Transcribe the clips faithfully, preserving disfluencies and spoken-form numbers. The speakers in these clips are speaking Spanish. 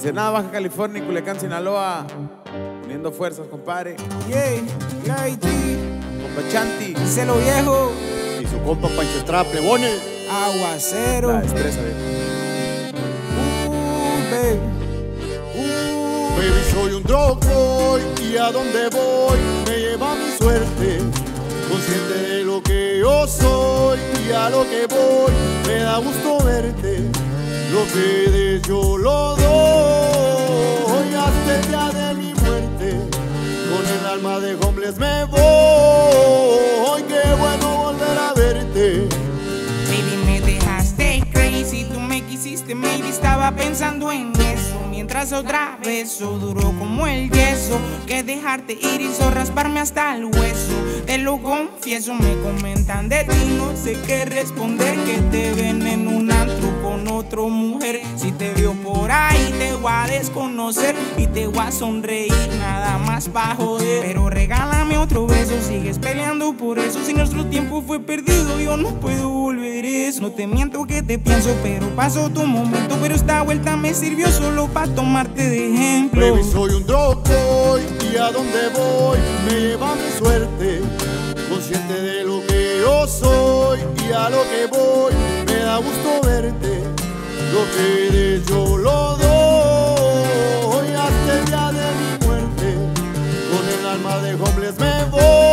Ensenada, Baja California y Culiacán, Sinaloa. Uniendo fuerzas, compadre. Yeah, yeah, I T. Compa Chanti. Celo viejo. Y su compa Pancho Estrada, plebones. Aguacero. La destreza, viejo. Uh, baby. Uh. Baby, soy un drug boy y a donde voy me lleva mi suerte. Consciente de lo que yo soy y a lo que voy me da gusto verte. Lo que des yo lo doy hasta el día de mi muerte. Con el alma de homeless me voy. Qué bueno volver a verte. Baby, me dejaste crazy, tú me quisiste, maybe estaba pensando en eso. Mientras otra vez eso duró como el yeso, que dejarte ir hizo rasparme hasta el hueso. Te lo confieso, me comentan de ti, no sé qué responder, que te ven en un antro con otra mujer. Si te veo por ahí te voy a desconocer y te voy a sonreír, nada más pa' joder. Pero regálame otro beso, sigues peleando por eso. Si nuestro tiempo fue perdido, yo no puedo volver eso. No te miento que te pienso, pero pasó tu momento. Pero esta vuelta me sirvió solo pa' tomarte de ejemplo. Baby, soy un drug boy y a donde voy me lleva mi suerte. Consciente de lo que yo soy y a lo que voy me da gusto verte. Lo que des yo lo doy hasta el día de mi muerte. Con el alma de homeless me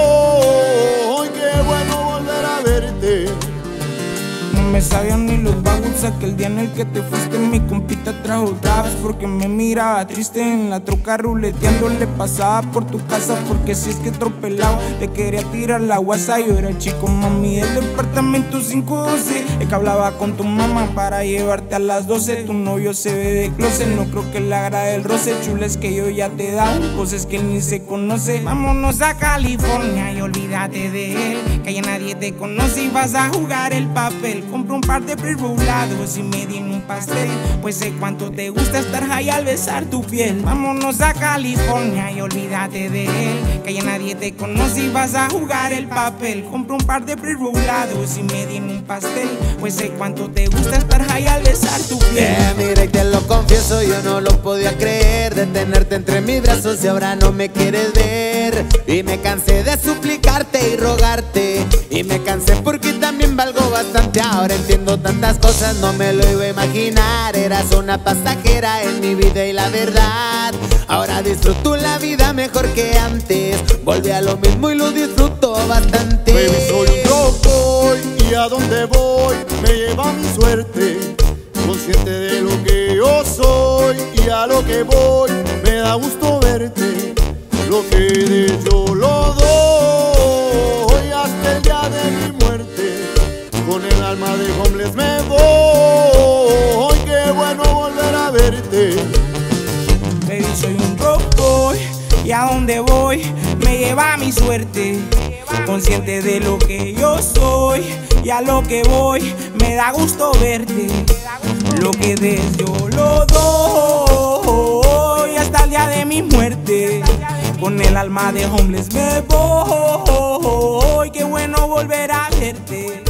voy. Qué bueno volver a verte. No me sabían ni los bagos aquel día en el que te fuiste. Mi compita trajo dabs porque me miraba triste en la troca ruleteando. Le pasaba por tu casa porque si es que tropelado te quería tirar la guasa. Yo era el chico mami del departamento cinco doce, el que hablaba con tu mamá para llevarte a las doce. Tu novio se ve de closet, no creo que le agrade el roce. Chules que yo ya te he dado, cosas que él ni se conoce. Vámonos a California y olvídate de él, que ya nadie te conoce y vas a jugar el papel. Compro un par de pre-rollados y me di un pastel, pues sé cuánto te gusta estar high al besar tu piel. Vámonos a California y olvídate de él, que ya nadie te conoce y vas a jugar el papel. Compro un par de pre-rollados y me di un pastel, pues sé cuánto te gusta estar high al besar tu piel. Eh, mira y te lo confieso, yo no lo podía creer, de tenerte entre mis brazos y ahora no me quieres ver. Y me cansé de suplicarte y rogarte, y me cansé porque también valgo bastante. Ahora entiendo tantas cosas, no me lo iba a imaginar. Eras una pasajera en mi vida y la verdad, ahora disfruto la vida mejor que antes. Volví a lo mismo y lo disfruto bastante. Baby, soy un drug boy y a donde voy me lleva mi suerte. Consciente de lo que yo soy y a lo que voy me da gusto verte. Lo que des yo lo doy hasta el día de mi muerte. Con el alma de homeless me voy. Qué bueno volver a verte. Baby, soy un drug boy y a donde voy me lleva mi suerte. Consciente de lo que yo soy y a lo que voy me da gusto verte. Lo que des yo lo doy hasta el día de mi muerte. Con el alma de homeless me voy. Qué bueno volver a verte.